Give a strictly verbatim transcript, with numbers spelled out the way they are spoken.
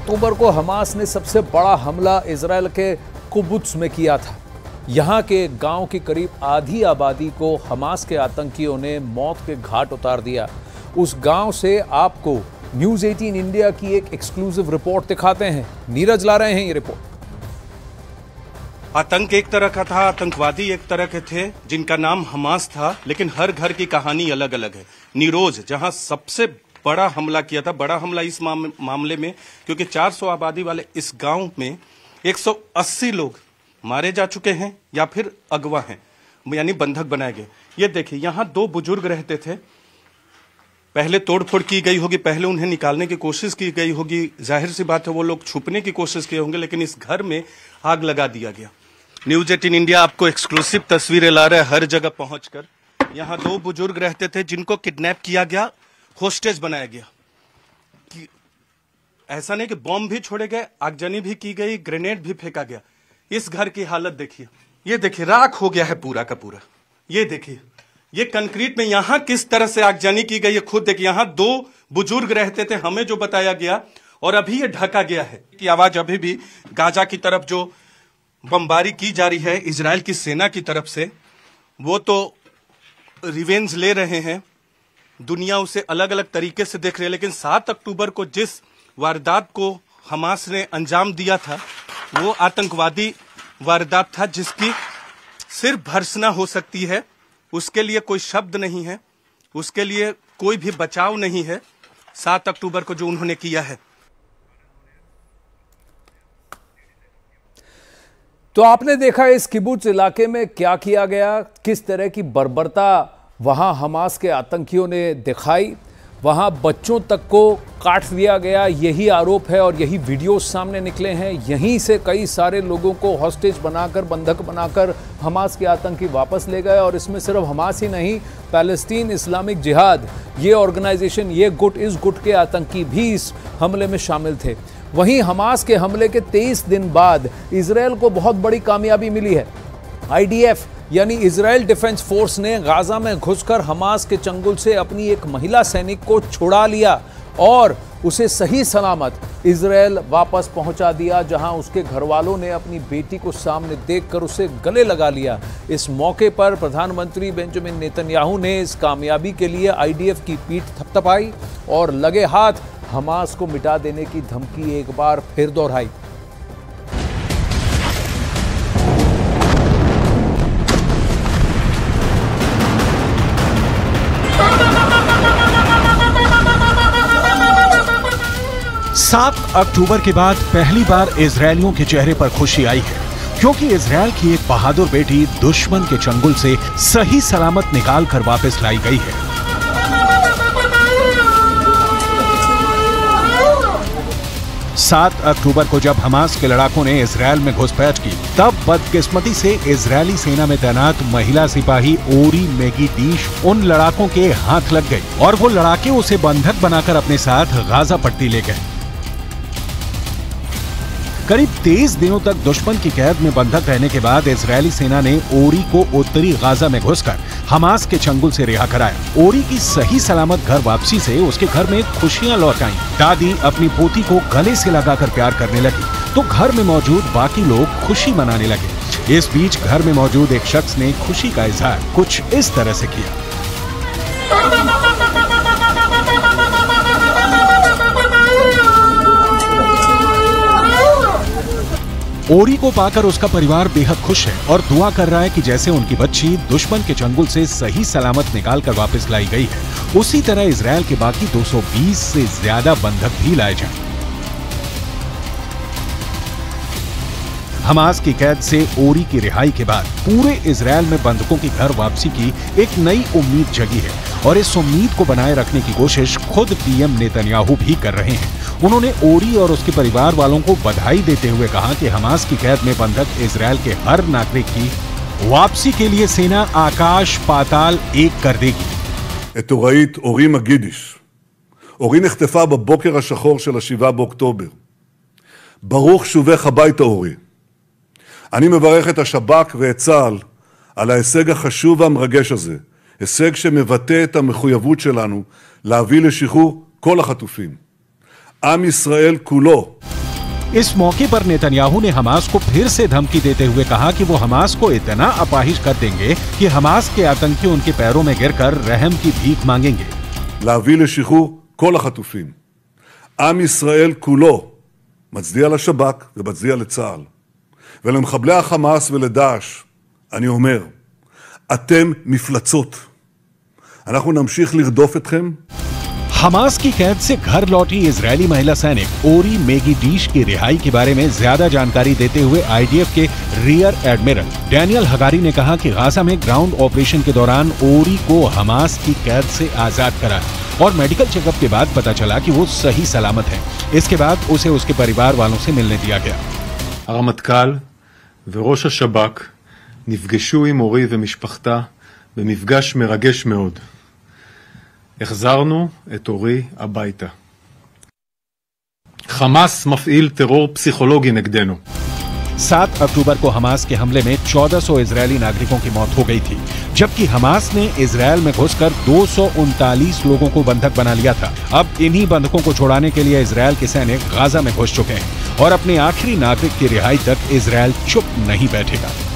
अक्टूबर को हमास ने सबसे बड़ा हमला इजराइल के कुबुत्स में किया था। यहाँ के गांव की करीब आधी आबादी को हमास के आतंकियों ने मौत के घाट उतार दिया। उस गांव से आपको न्यूज़ अठारह इंडिया की एक एक्सक्लूसिव रिपोर्ट दिखाते हैं। नीरज ला रहे हैं ये रिपोर्ट। आतंक एक तरह का था, आतंकवादी एक तरह के थे जिनका नाम हमास था, लेकिन हर घर की कहानी अलग अलग है। नीरोज जहां सबसे बड़ा हमला किया था, बड़ा हमला इस माम, मामले में क्योंकि चार सौ आबादी वाले इस गांव में एक सौ अस्सी लोग मारे जा चुके हैं या फिर अगवा हैं, यानी बंधक बनाए गए। ये देखिए, यहां दो बुजुर्ग रहते थे। पहले तोड़फोड़ की गई होगी, पहले उन्हें निकालने की कोशिश की गई होगी। जाहिर सी बात है वो लोग छुपने की कोशिश किए होंगे, लेकिन इस घर में आग लगा दिया गया। न्यूज़ अठारह इंडिया आपको एक्सक्लूसिव तस्वीरें ला रहा है हर जगह पहुंचकर। यहाँ दो बुजुर्ग रहते थे जिनको किडनैप किया गया, होस्टेज बनाया गया। कि ऐसा नहीं कि बॉम्ब भी छोड़े गए, आगजनी भी की गई, ग्रेनेड भी फेंका गया। इस घर की हालत देखिए, ये देखिए राख हो गया है पूरा का पूरा। ये देखिए, ये कंक्रीट में यहां किस तरह से आगजनी की गई है, खुद देखिए। यहां दो बुजुर्ग रहते थे, हमें जो बताया गया, और अभी ये ढका गया है कि आवाज अभी भी गाजा की तरफ जो बमबारी की जा रही है इजराइल की सेना की तरफ से, वो तो रिवेंज ले रहे हैं। दुनिया उसे अलग अलग तरीके से देख रही है, लेकिन सात अक्टूबर को जिस वारदात को हमास ने अंजाम दिया था, वो आतंकवादी वारदात था जिसकी सिर्फ भर्त्सना हो सकती है। उसके लिए कोई शब्द नहीं है, उसके लिए कोई भी बचाव नहीं है। सात अक्टूबर को जो उन्होंने किया है। तो आपने देखा इस किबुत्स इलाके में क्या किया गया, किस तरह की बर्बरता वहां हमास के आतंकियों ने दिखाई। वहां बच्चों तक को काट दिया गया, यही आरोप है और यही वीडियोस सामने निकले हैं। यहीं से कई सारे लोगों को हॉस्टेज बनाकर, बंधक बनाकर हमास के आतंकी वापस ले गए। और इसमें सिर्फ हमास ही नहीं, पैलेस्टीन इस्लामिक जिहाद, ये ऑर्गेनाइजेशन, ये गुट, इस गुट के आतंकी भी इस हमले में शामिल थे। वहीं हमास के हमले के तेईस दिन बाद इजराइल को बहुत बड़ी कामयाबी मिली है। आई डी एफ यानी इजराइल डिफेंस फोर्स ने गाजा में घुसकर हमास के चंगुल से अपनी एक महिला सैनिक को छुड़ा लिया और उसे सही सलामत इजराइल वापस पहुंचा दिया, जहां उसके घर वालों ने अपनी बेटी को सामने देखकर उसे गले लगा लिया। इस मौके पर प्रधानमंत्री बेंजामिन नेतन्याहू ने इस कामयाबी के लिए आई डी एफ की पीठ थपथपाई और लगे हाथ हमास को मिटा देने की धमकी एक बार फिर दोहराई। सात अक्टूबर के बाद पहली बार इजरायलियों के चेहरे पर खुशी आई है, क्योंकि इजरायल की एक बहादुर बेटी दुश्मन के चंगुल से सही सलामत निकाल कर वापस लाई गई है। सात अक्टूबर को जब हमास के लड़ाकों ने इजरायल में घुसपैठ की, तब बदकिस्मती से इजरायली सेना में तैनात महिला सिपाही ओरी मेगिडिश उन लड़ाकों के हाथ लग गई और वो लड़ाके उसे बंधक बनाकर अपने साथ गाजा पट्टी ले गए। करीब तेईस दिनों तक दुश्मन की कैद में बंधक रहने के बाद इजरायली सेना ने ओरी को उत्तरी गाजा में घुसकर हमास के चंगुल से रिहा कराया। ओरी की सही सलामत घर वापसी से उसके घर में खुशियां लौट आईं। दादी अपनी पोती को गले से लगाकर प्यार करने लगी, तो घर में मौजूद बाकी लोग खुशी मनाने लगे। इस बीच घर में मौजूद एक शख्स ने खुशी का इजहार कुछ इस तरह से किया। ओरी को पाकर उसका परिवार बेहद खुश है और दुआ कर रहा है कि जैसे उनकी बच्ची दुश्मन के चंगुल से सही सलामत निकाल कर वापस लाई गई है, उसी तरह इजरायल के बाकी दो सौ बीस से ज्यादा बंधक भी लाए जाएं। हमास की कैद से ओरी की रिहाई के बाद पूरे इजरायल में बंधकों की घर वापसी की एक नई उम्मीद जगी है और इस उम्मीद को बनाए रखने की कोशिश खुद पी एम नेतन्याहू भी कर रहे हैं। उन्होंने ओरी और उसके परिवार वालों को बधाई देते हुए कहा कि हमास की कैद में बंधक इजरायल के हर नागरिक की वापसी के लिए सेना आकाश पाताल एक कर देगी। את הוראית אורי מגידיש. אורי נחטפה בבוקר השחור של השבעה באוקטובר. ברוך שובך הביתה אורי. אני מברך את השב"כ ואת צה"ל על ההישג החשוב והמרגש הזה, הישג שמבטא את המחויבות שלנו להביא לשחרור כל החטופים. עם ישראל כולו इस मौके पर नेतन्याहू ने हमास को फिर से धमकी देते हुए कहा कि वो हमास को इतना अपाहिज कर देंगे कि हमास के आतंकी उनके पैरों में गिरकर रहम की भीख मांगेंगे। להביא לשחרור כל החטופים. עם ישראל כולו מצדיע לשב"כ ומצדיע לצה"ל. ולמחבלי החמאס ולדאעש אני אומר, אתם מפלצות. אנחנו נמשיך לרדוף אתכם. हमास की कैद से घर लौटी इजरायली महिला सैनिक ओरी मेगिडीश की रिहाई के बारे में ज्यादा जानकारी देते हुए आईडीएफ के रियर एडमिरल डैनियल हगारी ने कहा कि गाजा में ग्राउंड ऑपरेशन के दौरान ओरी को हमास की कैद से आजाद करा और मेडिकल चेकअप के बाद पता चला कि वो सही सलामत है। इसके बाद उसे उसके परिवार वालों से मिलने दिया गया। הרמטכ"ל וראש השב"כ נפגשו עם אורי ומשפחתה במפגש מרגש מאוד. החזרנו את אורי הביתה. חמאס מפעיל טרור פסיכולוגי נגדנו. सात अक्टूबर को हमास के हमले में चौदह सौ इजरायली नागरिकों की मौत हो गई थी, जबकि हमास ने इजरायल में घुसकर दो सौ उनतालीस लोगों को बंधक बना लिया था। अब इन्हीं बंधकों को छुड़ाने के लिए इजरायल के सैनिक गाजा में घुस चुके हैं और अपने आखिरी नागरिक की रिहाई तक इजरायल चुप नहीं बैठेगा।